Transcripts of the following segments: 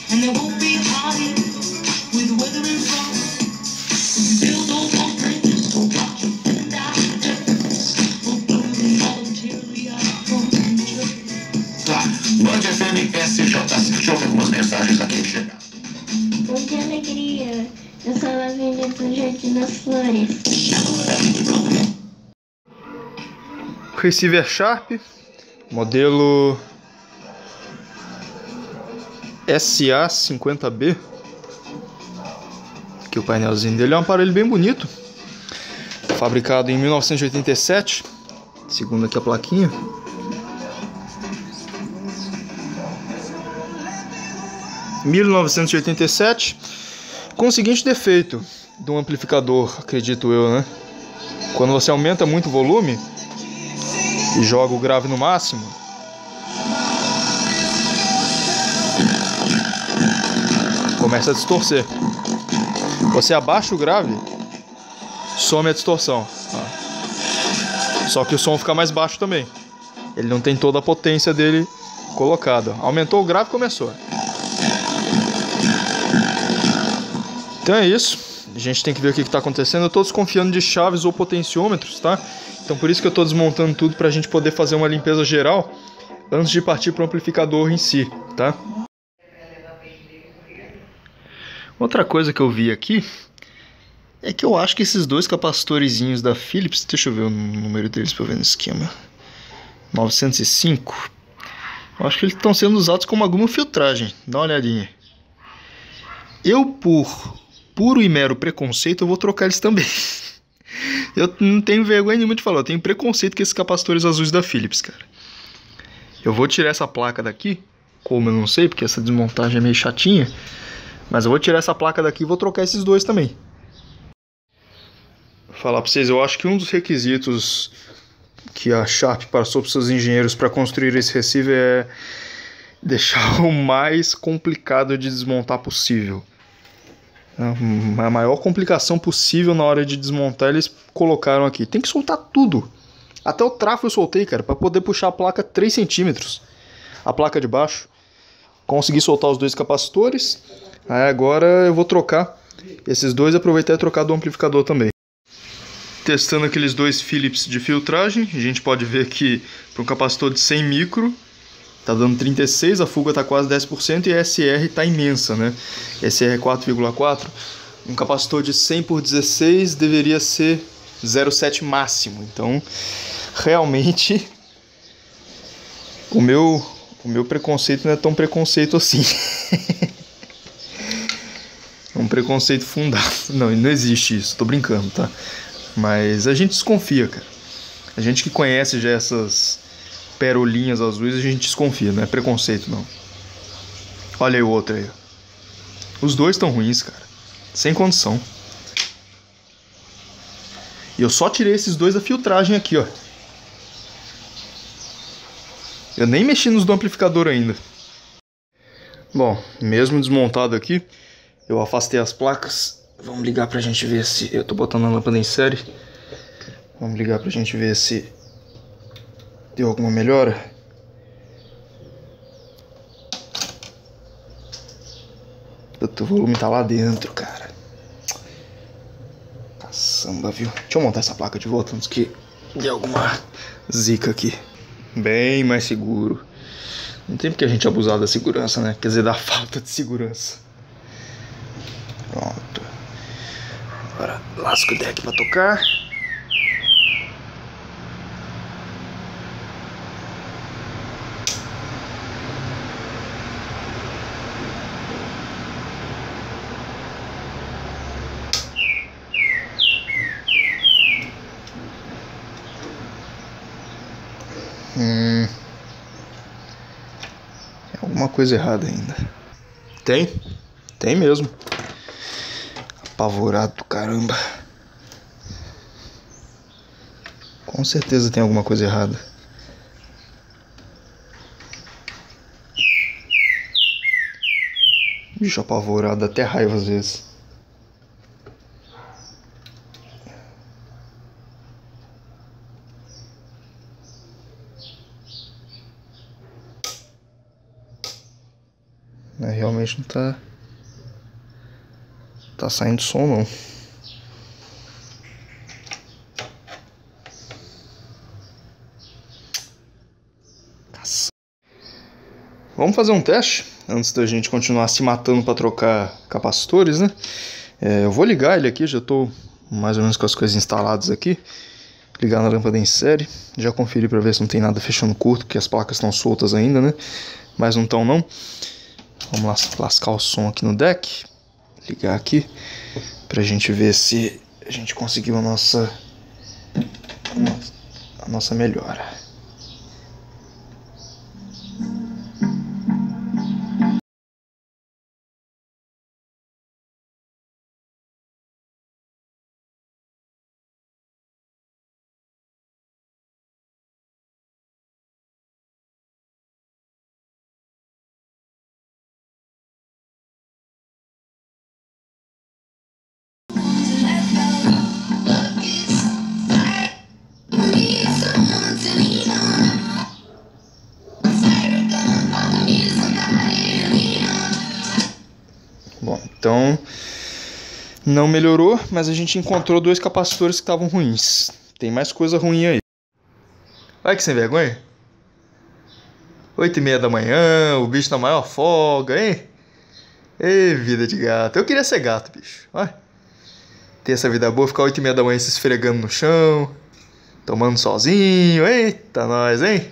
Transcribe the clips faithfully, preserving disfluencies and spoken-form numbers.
Band F M S J. Deixa eu ver algumas mensagens aqui que chegaram. Bom dia, alegria. Eu sou a Lavínia do Jardim das Flores. Receiver Sharp, modelo S A cinquenta B. Aqui o painelzinho dele é um aparelho bem bonito. Fabricado em mil novecentos e oitenta e sete. Segundo aqui a plaquinha. mil novecentos e oitenta e sete, com o seguinte defeito do amplificador, acredito eu, né? Quando você aumenta muito o volume e joga o grave no máximo, começa a distorcer. Você abaixa o grave, some a distorção. Só que o som fica mais baixo também. Ele não tem toda a potência dele colocada. Aumentou o grave, começou. Então é isso, a gente tem que ver o que está acontecendo. Eu estou desconfiando de chaves ou potenciômetros, tá? Então por isso que eu estou desmontando tudo para a gente poder fazer uma limpeza geral antes de partir para o amplificador em si, tá? Outra coisa que eu vi aqui é que eu acho que esses dois capacitorzinhos da Philips, deixa eu ver o número deles para eu ver no esquema, novecentos e cinco, eu acho que eles estão sendo usados como alguma filtragem, dá uma olhadinha. Eu, por puro e mero preconceito, eu vou trocar eles também. Eu não tenho vergonha nenhuma de falar, eu tenho preconceito com esses capacitores azuis da Philips, cara. Eu vou tirar essa placa daqui, como eu não sei, porque essa desmontagem é meio chatinha, mas eu vou tirar essa placa daqui e vou trocar esses dois também. Vou falar pra vocês, eu acho que um dos requisitos que a Sharp passou para seus engenheiros para construir esse receiver é deixar o mais complicado de desmontar possível. A maior complicação possível na hora de desmontar eles colocaram aqui. Tem que soltar tudo. Até o trafo eu soltei, cara, para poder puxar a placa três centímetros. A placa de baixo. Consegui soltar os dois capacitores. Aí agora eu vou trocar esses dois e aproveitar e trocar do amplificador também. Testando aqueles dois Philips de filtragem. A gente pode ver que para um capacitor de cem micro tá dando trinta e seis, a fuga tá quase dez por cento e a S R tá imensa, né? S R é quatro vírgula quatro. Um capacitor de cem por dezesseis deveria ser zero vírgula sete máximo. Então, realmente, o meu, o meu preconceito não é tão preconceito assim. É um preconceito fundado. Não, não existe isso, tô brincando, tá? Mas a gente desconfia, cara. A gente que conhece já essas perolinhas azuis, a gente desconfia, não é preconceito não. Olha aí o outro aí. Os dois estão ruins, cara. Sem condição. E eu só tirei esses dois da filtragem aqui, ó. Eu nem mexi nos do amplificador ainda. Bom, mesmo desmontado aqui, eu afastei as placas. Vamos ligar pra gente ver se... Eu tô botando a lâmpada em série. Vamos ligar pra gente ver se deu alguma melhora. Puta, o volume tá lá dentro, cara. Caçamba, viu? Deixa eu montar essa placa de volta antes que dê alguma zica aqui. Bem mais seguro. Não tem porque a gente abusar da segurança, né? Quer dizer, da falta de segurança. Pronto. Agora lasca o deck pra tocar. Hum, tem alguma coisa errada ainda. Tem? Tem mesmo. Apavorado do caramba. Com certeza tem alguma coisa errada. Bicho apavorado, até raiva às vezes. né? Realmente não tá, tá saindo som não. Vamos fazer um teste antes da gente continuar se matando para trocar capacitores, né? É, eu vou ligar ele aqui, já estou mais ou menos com as coisas instaladas aqui. Ligar na lâmpada em série, já conferi para ver se não tem nada fechando curto, porque as placas estão soltas ainda, né? Mas não estão não. Vamos lascar o som aqui no deck, ligar aqui, pra gente ver se a gente conseguiu a nossa, a nossa melhora. Bom, então não melhorou, mas a gente encontrou dois capacitores que estavam ruins. Tem mais coisa ruim aí. Olha que sem vergonha. Oito e meia da manhã, o bicho na maior folga, hein? Ei, vida de gato. Eu queria ser gato, bicho. Olha. Ter essa vida boa, ficar oito e meia da manhã se esfregando no chão, tomando solzinho. Eita, nós, hein?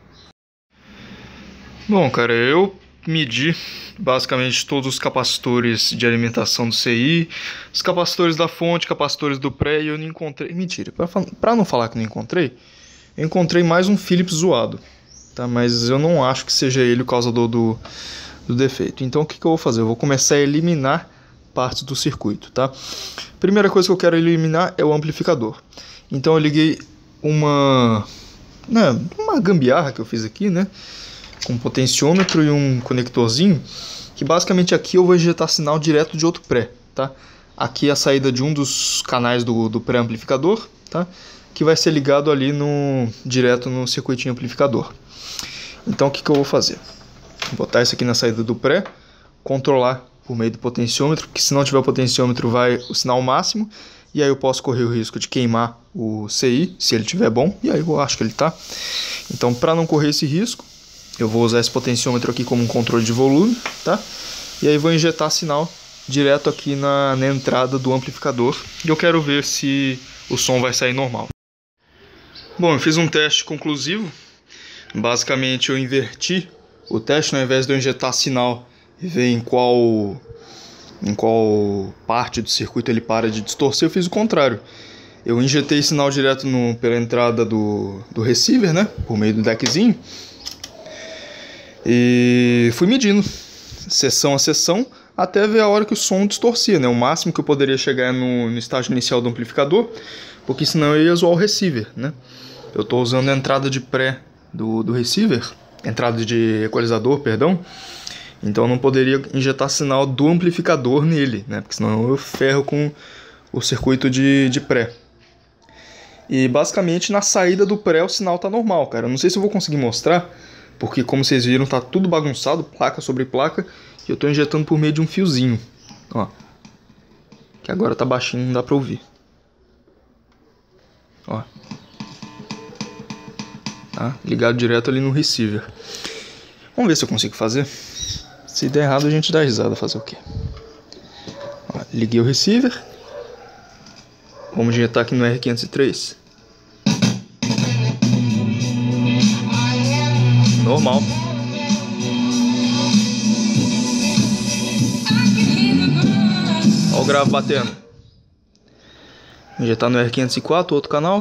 Bom, cara, eu medi basicamente todos os capacitores de alimentação do C I, os capacitores da fonte, capacitores do pré, e eu não encontrei... Mentira, pra, pra não falar que não encontrei, eu encontrei mais um Philips zoado, tá? Mas eu não acho que seja ele o causador do, do defeito. Então o que, que eu vou fazer? Eu vou começar a eliminar partes do circuito, tá? Primeira coisa que eu quero eliminar é o amplificador. Então eu liguei uma, né, uma gambiarra que eu fiz aqui, né? Com um potenciômetro e um conectorzinho, que basicamente aqui eu vou injetar sinal direto de outro pré, tá? Aqui é a saída de um dos canais do, do pré-amplificador, tá? Que vai ser ligado ali no, direto no circuitinho amplificador. Então o que, que eu vou fazer? Vou botar isso aqui na saída do pré, controlar por meio do potenciômetro, porque se não tiver o potenciômetro vai o sinal máximo, e aí eu posso correr o risco de queimar o C I, se ele estiver bom, e aí eu acho que ele tá. Então, para não correr esse risco, eu vou usar esse potenciômetro aqui como um controle de volume, tá? E aí vou injetar sinal direto aqui na, na entrada do amplificador, e eu quero ver se o som vai sair normal. Bom, eu fiz um teste conclusivo. Basicamente eu inverti o teste, ao invés de eu injetar sinal e ver em qual, em qual parte do circuito ele para de distorcer, eu fiz o contrário. Eu injetei sinal direto no, pela entrada do, do receiver, né, por meio do deckzinho, e fui medindo seção a seção até ver a hora que o som distorcia, né, o máximo que eu poderia chegar no, no estágio inicial do amplificador, porque senão eu ia zoar o receiver, né. Eu estou usando a entrada de pré do, do receiver, entrada de equalizador, perdão, então eu não poderia injetar sinal do amplificador nele, né, porque senão eu ferro com o circuito de, de pré. E basicamente na saída do pré o sinal tá normal, cara. Eu não sei se eu vou conseguir mostrar, porque como vocês viram tá tudo bagunçado, placa sobre placa, e eu tô injetando por meio de um fiozinho, ó, que agora tá baixinho, não dá pra ouvir, ó, tá ligado direto ali no receiver. Vamos ver se eu consigo fazer. Se der errado a gente dá risada, fazer o quê? Ó, liguei o receiver, vamos injetar aqui no R quinhentos e três. Normal. Olha o grave batendo. Injetar no R quinhentos e quatro, outro canal.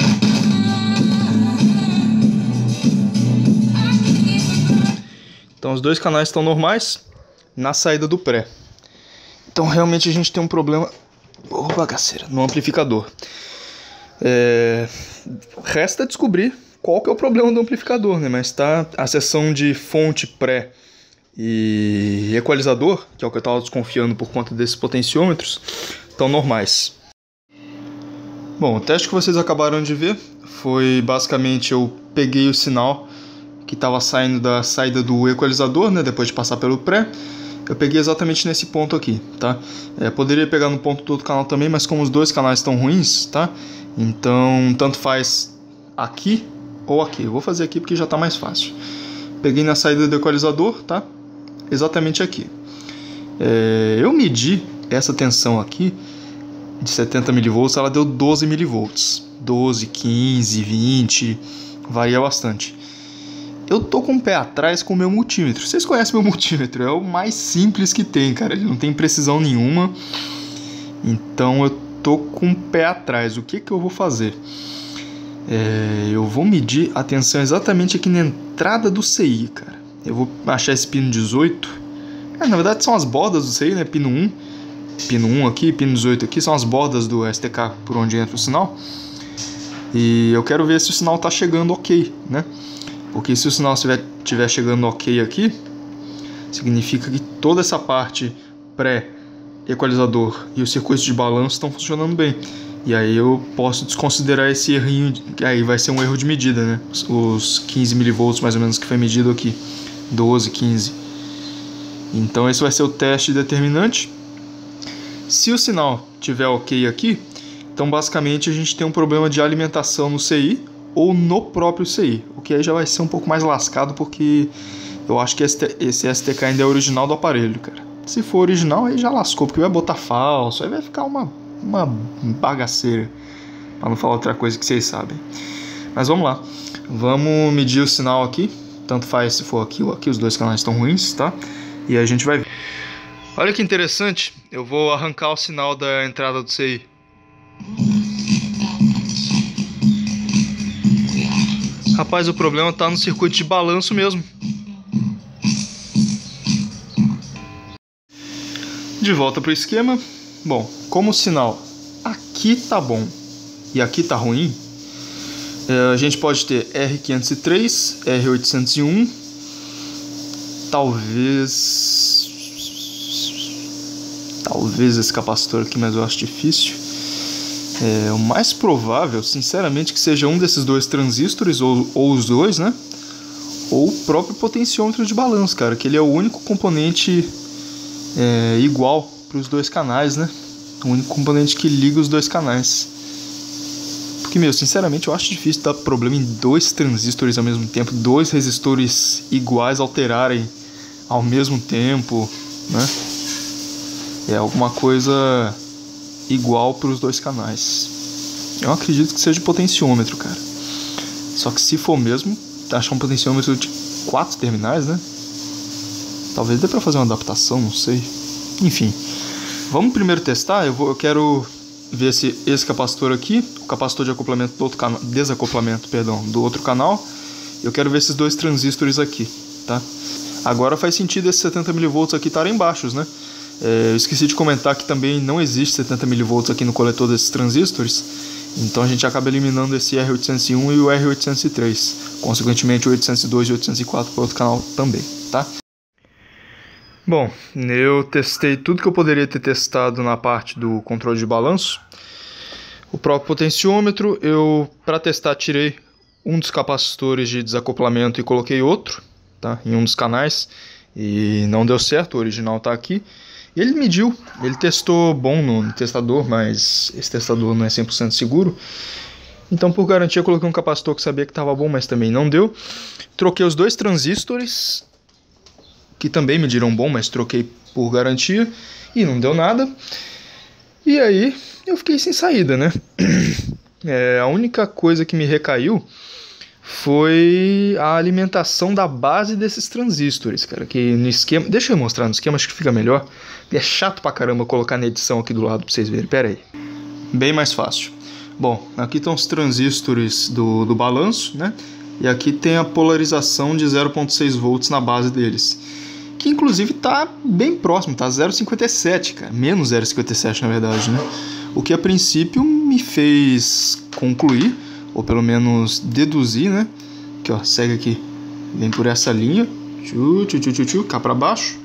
Então os dois canais estão normais na saída do pré. Então realmente a gente tem um problema, ô bagaceira, no amplificador. É... Resta descobrir qual que é o problema do amplificador, né? Mas tá a seção de fonte pré e equalizador, que é o que eu estava desconfiando por conta desses potenciômetros, estão normais. Bom, o teste que vocês acabaram de ver foi basicamente eu peguei o sinal que estava saindo da saída do equalizador, né, depois de passar pelo pré, eu peguei exatamente nesse ponto aqui, tá? É, poderia pegar no ponto do outro canal também, mas como os dois canais estão ruins, tá? Então, tanto faz aqui ou aqui. Eu vou fazer aqui porque já está mais fácil. Peguei na saída do equalizador, tá? Exatamente aqui. É, eu medi essa tensão aqui de setenta milivolts, ela deu doze milivolts. doze, quinze, vinte, varia bastante. Eu tô com o pé atrás com o meu multímetro. Vocês conhecem meu multímetro? É o mais simples que tem, cara. Ele não tem precisão nenhuma. Então eu tô com o pé atrás. O que que eu vou fazer? É, eu vou medir a tensão exatamente aqui na entrada do C I, cara. Eu vou achar esse pino dezoito. É, na verdade são as bordas do C I, né? Pino um. Pino um aqui, pino dezoito aqui. São as bordas do S T K por onde entra o sinal. E eu quero ver se o sinal tá chegando ok, né? Porque se o sinal estiver chegando ok aqui, significa que toda essa parte pré-equalizador e o circuito de balanço estão funcionando bem. E aí eu posso desconsiderar esse errinho, que aí vai ser um erro de medida, né? Os quinze milivolts mais ou menos que foi medido aqui, doze, quinze. Então esse vai ser o teste determinante. Se o sinal estiver ok aqui, então basicamente a gente tem um problema de alimentação no C I, ou no próprio C I, o que aí já vai ser um pouco mais lascado, porque eu acho que esse S T K ainda é original do aparelho, cara. Se for original, aí já lascou, porque vai botar falso, aí vai ficar uma, uma bagaceira, pra não falar outra coisa que vocês sabem. Mas vamos lá, vamos medir o sinal aqui, tanto faz se for aqui ou aqui, os dois canais estão ruins, tá? E aí a gente vai ver. Olha que interessante, eu vou arrancar o sinal da entrada do C I. Rapaz, o problema tá no circuito de balanço mesmo. De volta pro esquema. Bom, como o sinal aqui tá bom e aqui tá ruim, a gente pode ter R quinhentos e três, R oitocentos e um, talvez... Talvez esse capacitor aqui, mas eu acho difícil. É, o mais provável, sinceramente, que seja um desses dois transistores, ou, ou os dois, né? Ou o próprio potenciômetro de balanço, cara, que ele é o único componente é, igual para os dois canais, né? O único componente que liga os dois canais. Porque, meu, sinceramente, eu acho difícil dar problema em dois transistores ao mesmo tempo, dois resistores iguais alterarem ao mesmo tempo, né? É alguma coisa igual para os dois canais. Eu acredito que seja potenciômetro, cara. Só que se for mesmo, achar um potenciômetro de quatro terminais, né? Talvez dê para fazer uma adaptação, não sei. Enfim, vamos primeiro testar. Eu, vou, eu quero ver se esse capacitor aqui, o capacitor de acoplamento do outro canal, desacoplamento, perdão, do outro canal. Eu quero ver esses dois transistores aqui, tá? Agora faz sentido esses setenta milivolts aqui estarem baixos, né? É, eu esqueci de comentar que também não existe setenta milivolts aqui no coletor desses transistores, então a gente acaba eliminando esse R oitocentos e um e o R oitocentos e três, consequentemente o oitocentos e dois e oitocentos e quatro para outro canal também, tá? Bom, eu testei tudo que eu poderia ter testado na parte do controle de balanço. O próprio potenciômetro, eu para testar tirei um dos capacitores de desacoplamento e coloquei outro, tá? Em um dos canais, e não deu certo, o original está aqui. E ele mediu, ele testou bom no testador, mas esse testador não é cem por cento seguro. Então, por garantia, eu coloquei um capacitor que sabia que estava bom, mas também não deu. Troquei os dois transistores, que também mediram bom, mas troquei por garantia, e não deu nada. E aí, eu fiquei sem saída, né? É, a única coisa que me recaiu foi a alimentação da base desses transistores, cara, que no esquema... Deixa eu mostrar no esquema, acho que fica melhor. É chato pra caramba colocar na edição aqui do lado pra vocês verem, pera aí. Bem mais fácil. Bom, aqui estão os transistores do, do balanço, né? E aqui tem a polarização de zero ponto seis volts na base deles, que inclusive tá bem próximo, tá zero vírgula cinquenta e sete, cara, menos zero vírgula cinquenta e sete na verdade, né? O que a princípio me fez concluir, ou pelo menos deduzir, né? Que ó, segue aqui, vem por essa linha, tchu, tchu, tchu, tchu, tchu, cá para baixo,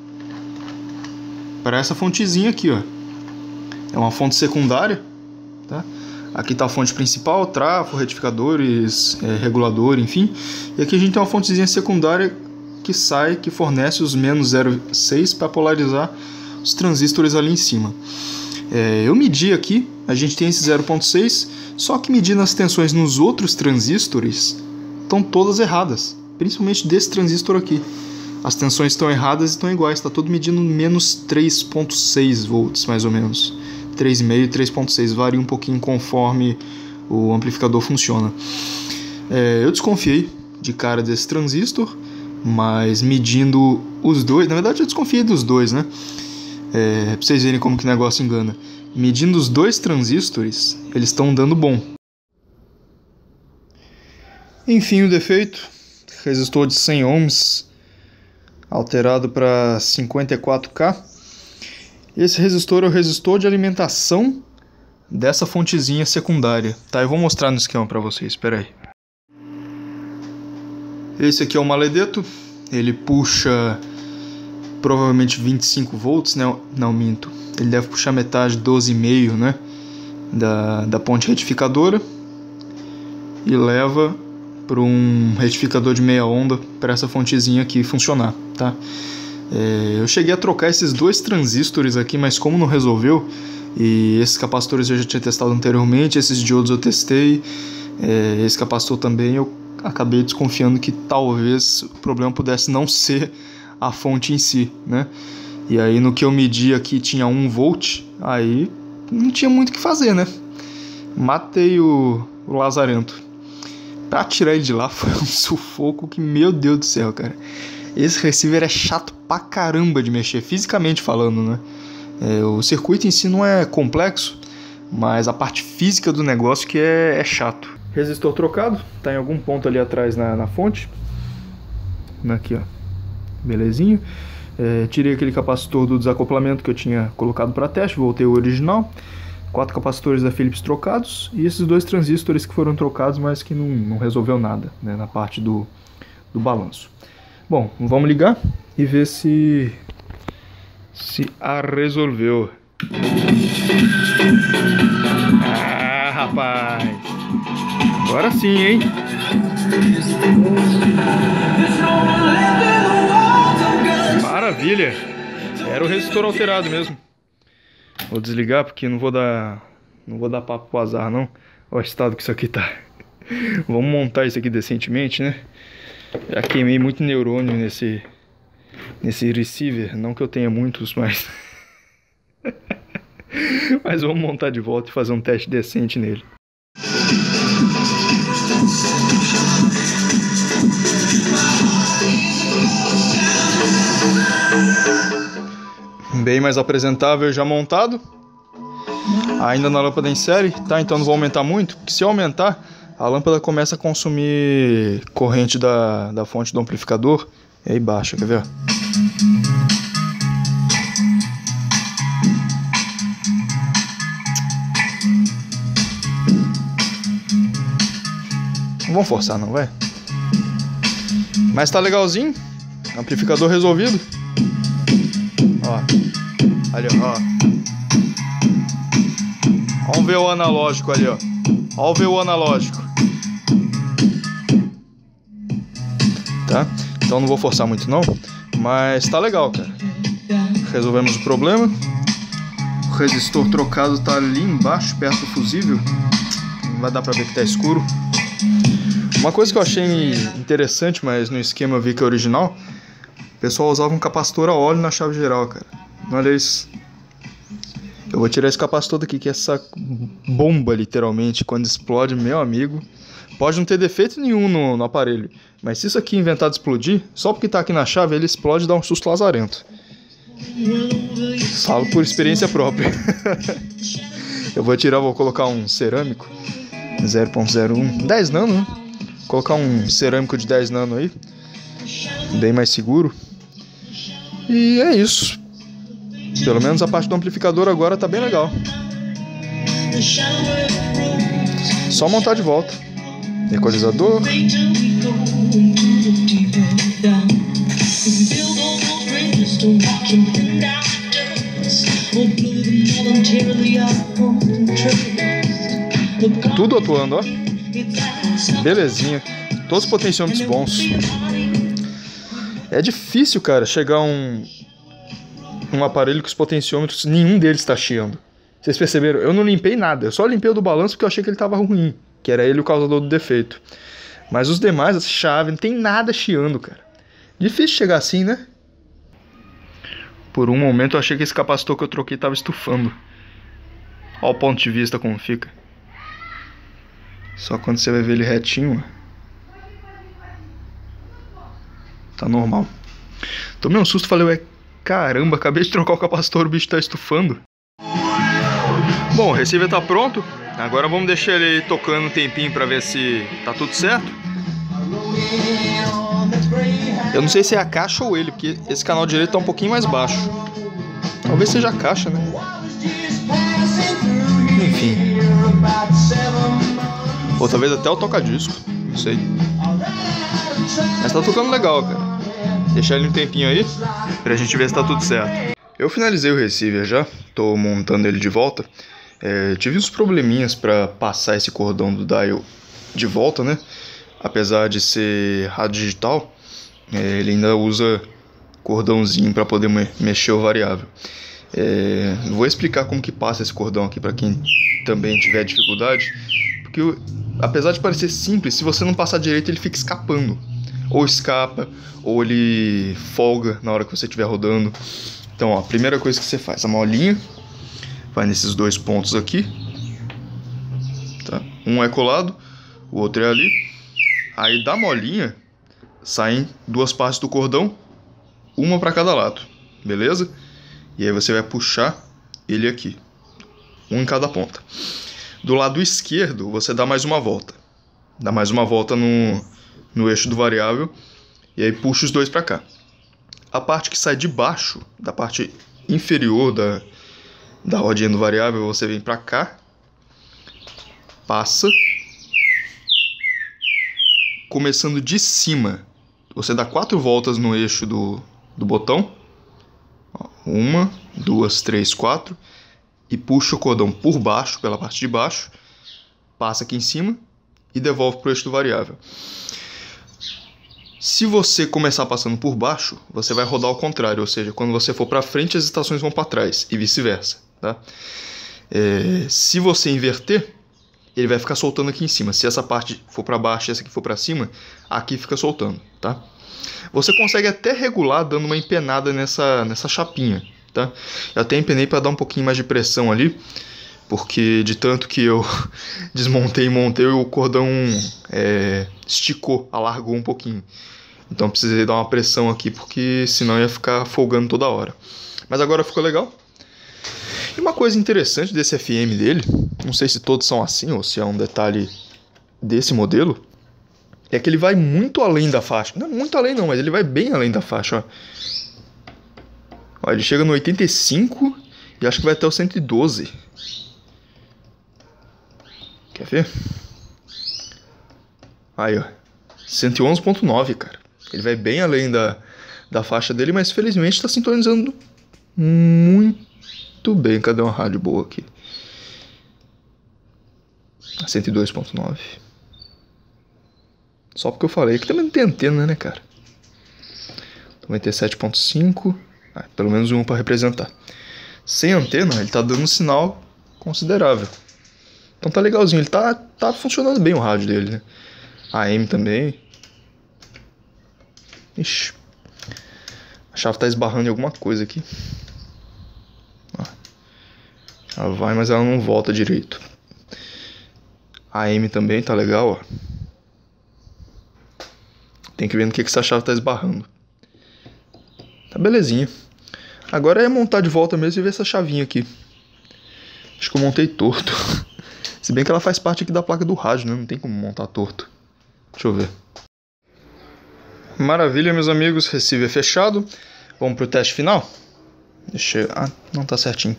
para essa fontezinha aqui, ó. É uma fonte secundária, tá? Aqui está a fonte principal, trafo, retificadores, é, regulador, enfim. E aqui a gente tem uma fontezinha secundária que sai, que fornece os menos zero vírgula seis para polarizar os transistores ali em cima. É, eu medi aqui, a gente tem esse zero vírgula seis, só que medindo as tensões nos outros transistores estão todas erradas, principalmente desse transistor aqui. As tensões estão erradas e estão iguais, está tudo medindo menos três vírgula seis volts, mais ou menos. três vírgula cinco e três vírgula seis, varia um pouquinho conforme o amplificador funciona. É, eu desconfiei de cara desse transistor, mas medindo os dois, na verdade eu desconfiei dos dois, né? É, pra vocês verem como que o negócio engana. Medindo os dois transistores, eles estão dando bom. Enfim, o defeito, resistor de cem ohms, alterado para cinquenta e quatro K. Esse resistor é o resistor de alimentação dessa fontezinha secundária. Tá, eu vou mostrar no esquema para vocês, espera aí. Esse aqui é o maledeto, ele puxa provavelmente vinte e cinco volts, né? Não, minto. Ele deve puxar metade, doze vírgula cinco, né? Da, da ponte retificadora e leva para um retificador de meia onda para essa fontezinha aqui funcionar, tá? É, eu cheguei a trocar esses dois transistores aqui, mas como não resolveu, e esses capacitores eu já tinha testado anteriormente, esses diodos eu testei, é, esse capacitor também, eu acabei desconfiando que talvez o problema pudesse não ser a fonte em si, né? E aí no que eu medi aqui tinha um volt, aí não tinha muito o que fazer, né? Matei o, o lazarento. Pra tirar ele de lá foi um sufoco que, meu Deus do céu, cara. Esse receiver é chato pra caramba de mexer, fisicamente falando, né? É, o circuito em si não é complexo, mas a parte física do negócio que é, é chato. Resistor trocado, tá em algum ponto ali atrás na, na fonte. Aqui, ó. Belezinho. É, tirei aquele capacitor do desacoplamento que eu tinha colocado para teste, voltei ao original. Quatro capacitores da Philips trocados e esses dois transistores que foram trocados, mas que não, não resolveu nada, né, na parte do, do balanço. Bom, vamos ligar e ver se, se a resolveu. Ah, rapaz! Agora sim, hein? Maravilha! Era o resistor alterado mesmo. Vou desligar porque não vou dar não vou dar papo pro azar, não. Olha o estado que isso aqui tá. Vamos montar isso aqui decentemente, né? Já queimei muito neurônio nesse nesse receiver, não que eu tenha muitos, mas mas vamos montar de volta e fazer um teste decente nele. Bem mais apresentável já montado. Ainda na lâmpada em série, tá? Então não vou aumentar muito, porque se eu aumentar, a lâmpada começa a consumir corrente da, da fonte do amplificador. E aí baixa, quer ver? Não vamos forçar não, vai. Mas tá legalzinho. Amplificador resolvido. Ó, ali ó, vamos ver o analógico ali ó, vamos ver o analógico, tá? Então não vou forçar muito não, mas tá legal, cara. Resolvemos o problema. O resistor trocado tá ali embaixo, perto do fusível. Não vai dar pra ver que tá escuro. Uma coisa que eu achei interessante, mas no esquema eu vi que é original, o pessoal usava um capacitor a óleo na chave geral, cara. Olha isso. Eu vou tirar esse capacitor daqui, que é essa bomba, literalmente, quando explode, meu amigo. Pode não ter defeito nenhum no, no aparelho, mas se isso aqui inventar de explodir, só porque tá aqui na chave, ele explode e dá um susto lazarento. Falo por experiência própria. Eu vou tirar, vou colocar um cerâmico zero ponto zero um, dez nano, né? Vou colocar um cerâmico de dez nano aí, bem mais seguro. E é isso. Pelo menos a parte do amplificador agora tá bem legal. Só montar de volta. Equalizador. Tudo atuando, ó. Belezinha. Todos os potenciômetros bons. É difícil, cara, chegar a um, um aparelho que os potenciômetros, nenhum deles está chiando. Vocês perceberam? Eu não limpei nada, eu só limpei o do balanço porque eu achei que ele estava ruim, que era ele o causador do defeito. Mas os demais, a chave, não tem nada chiando, cara. Difícil chegar assim, né? Por um momento eu achei que esse capacitor que eu troquei estava estufando. Olha o ponto de vista como fica. Só quando você vai ver ele retinho, tá normal. Tomei um susto, falei, ué, caramba, acabei de trocar o capacitor, o bicho tá estufando. Bom, o receiver tá pronto. Agora vamos deixar ele aí tocando um tempinho pra ver se tá tudo certo. Eu não sei se é a caixa ou ele, porque esse canal direito tá um pouquinho mais baixo. Talvez seja a caixa, né? Enfim. Ou talvez até o toca-disco, não sei. Mas tá tocando legal, cara. Deixar ele um tempinho aí, pra gente ver se tá tudo certo. Eu finalizei o receiver já, tô montando ele de volta. É, tive uns probleminhas pra passar esse cordão do dial de volta, né? Apesar de ser rádio digital, é, ele ainda usa cordãozinho pra poder me mexer o variável. É, vou explicar como que passa esse cordão aqui pra quem também tiver dificuldade. Porque apesar de parecer simples, se você não passar direito ele fica escapando. Ou escapa, ou ele folga na hora que você estiver rodando. Então, ó, a primeira coisa que você faz, a molinha vai nesses dois pontos aqui, tá? Um é colado, o outro é ali. Aí da molinha saem duas partes do cordão, uma para cada lado, beleza? E aí você vai puxar ele aqui, um em cada ponta. Do lado esquerdo você dá mais uma volta, dá mais uma volta no, no eixo do variável e aí puxa os dois para cá. A parte que sai de baixo, da parte inferior da, da rodinha do variável, você vem para cá, passa, começando de cima, você dá quatro voltas no eixo do, do botão, uma, duas, três, quatro, e puxa o cordão por baixo, pela parte de baixo, passa aqui em cima e devolve para o eixo do variável. Se você começar passando por baixo, você vai rodar ao contrário, ou seja, quando você for para frente as estações vão para trás e vice-versa, tá? É, se você inverter, ele vai ficar soltando aqui em cima. Se essa parte for para baixo e essa aqui for para cima, aqui fica soltando, tá? Você consegue até regular dando uma empenada nessa, nessa chapinha, tá? Eu até empenei para dar um pouquinho mais de pressão ali, porque de tanto que eu desmontei e montei, o cordão é, esticou, alargou um pouquinho. Então precisei dar uma pressão aqui, porque senão ia ficar folgando toda hora. Mas agora ficou legal. E uma coisa interessante desse F M dele, não sei se todos são assim ou se é um detalhe desse modelo, é que ele vai muito além da faixa. Não muito além não, mas ele vai bem além da faixa. Ó. Ó, ele chega no oitenta e cinco e acho que vai até o cento e doze. Quer ver? Aí, ó. cento e onze ponto nove, cara. Ele vai bem além da, da faixa dele, mas felizmente está sintonizando muito bem. Cadê uma rádio boa aqui? cento e dois ponto nove. Só porque eu falei que também não tem antena, né, cara? noventa e sete ponto cinco. Ah, pelo menos um para representar. Sem antena, ele tá dando um sinal considerável. Então tá legalzinho. Ele tá, tá funcionando bem o rádio dele, né? A M também. Ixi. A chave tá esbarrando em alguma coisa aqui. Ó. Ela vai, mas ela não volta direito. A M também tá legal, ó. Tem que ver no que, que essa chave tá esbarrando. Tá belezinha. Agora é montar de volta mesmo e ver essa chavinha aqui. Acho que eu montei torto. Se bem que ela faz parte aqui da placa do rádio, né? Não tem como montar torto. Deixa eu ver. Maravilha, meus amigos. Receiver fechado. Vamos pro teste final? Deixa eu... Ah, não tá certinho.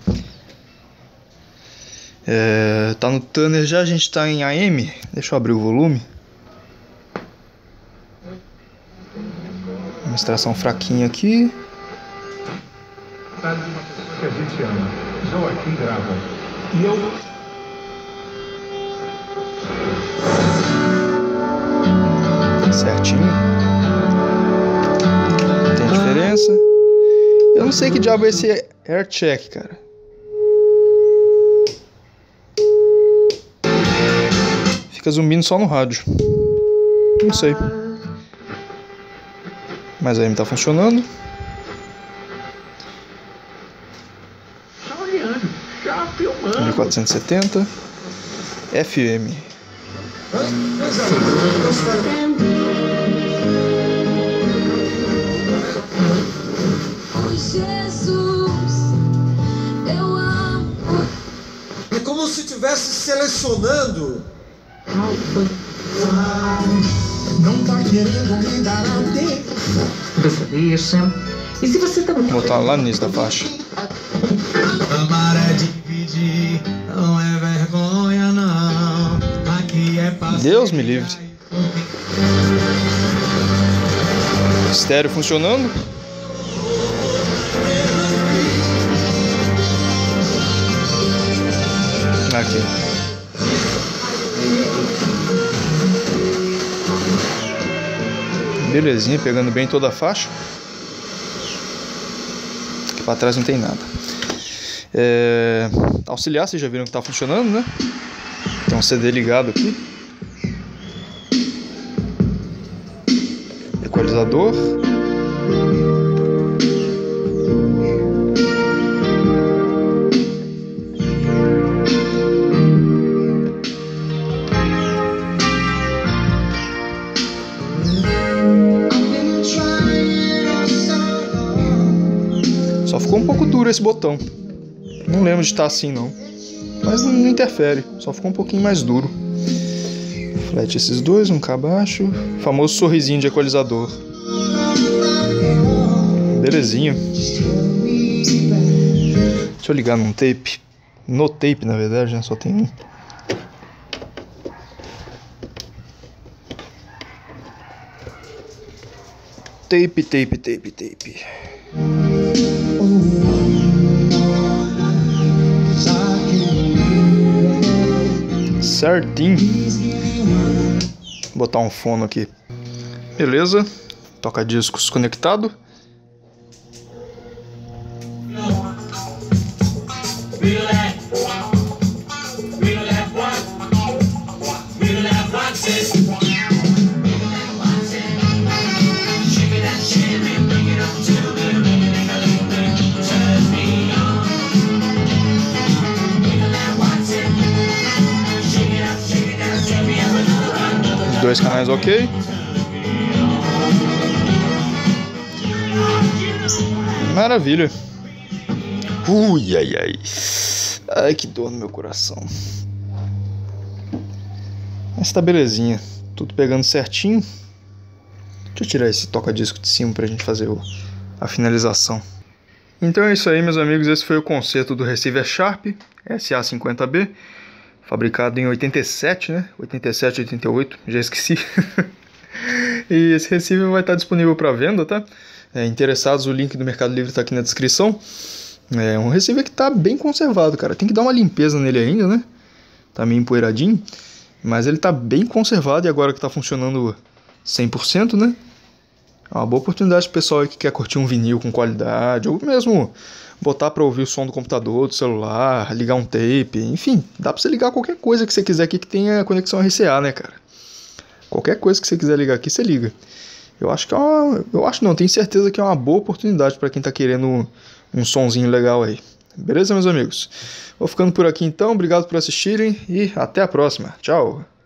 É... Tá no Tanner já, a gente tá em A M. Deixa eu abrir o volume. Uma extração fraquinha aqui. Sabe de uma pessoa que a gente ama. Joaquim grava. E eu... Certinho. não sei que diabo é esse AirCheck, cara. Fica zumbindo só no rádio. Não sei. Mas aí tá funcionando. mil quatrocentos e setenta F M. É como se estivesse selecionando. Não tá querendo me dar a tempo. Deixa. E se você tá Vou botar lá no início da faixa. Amar é dividir, não é vergonha não. Aqui é paz. Deus me livre. Estéreo funcionando. Aqui. Belezinha, pegando bem toda a faixa. Aqui pra trás não tem nada. É... Auxiliar, vocês já viram que tá funcionando, né? Tem um C D ligado aqui. Equalizador. Só ficou um pouco duro esse botão. Não lembro de estar assim não. Mas não interfere, só ficou um pouquinho mais duro. Flat esses dois, um cá abaixo. Famoso sorrisinho de equalizador. Belezinha. Deixa eu ligar num tape. No tape, na verdade, né? Só tem um. Tape, tape, tape, tape. Certinho. Vou botar um fono aqui. Beleza. Toca discos conectado. Dois canais ok. Maravilha. Ui, ai, ai. Ai, que dor no meu coração. Mas tá belezinha. Tudo pegando certinho. Deixa eu tirar esse toca-disco de cima pra gente fazer o, a finalização. Então é isso aí, meus amigos. Esse foi o conserto do receiver Sharp S A cinquenta B. Fabricado em oitenta e sete, né? oitenta e sete, oitenta e oito, já esqueci. E esse receiver vai estar disponível para venda, tá? É, interessados, o link do Mercado Livre está aqui na descrição. É um receiver que está bem conservado, cara. Tem que dar uma limpeza nele ainda, né? Tá meio empoeiradinho. Mas ele está bem conservado e agora que está funcionando cem por cento, né? É uma boa oportunidade pro pessoal aí que quer curtir um vinil com qualidade, ou mesmo botar para ouvir o som do computador, do celular, ligar um tape, enfim, dá para você ligar qualquer coisa que você quiser aqui que tenha conexão R C A, né, cara? Qualquer coisa que você quiser ligar aqui, você liga. Eu acho que é uma, eu acho não, tenho certeza que é uma boa oportunidade para quem tá querendo um, um sonzinho legal aí. Beleza, meus amigos? Vou ficando por aqui então, obrigado por assistirem e até a próxima. Tchau!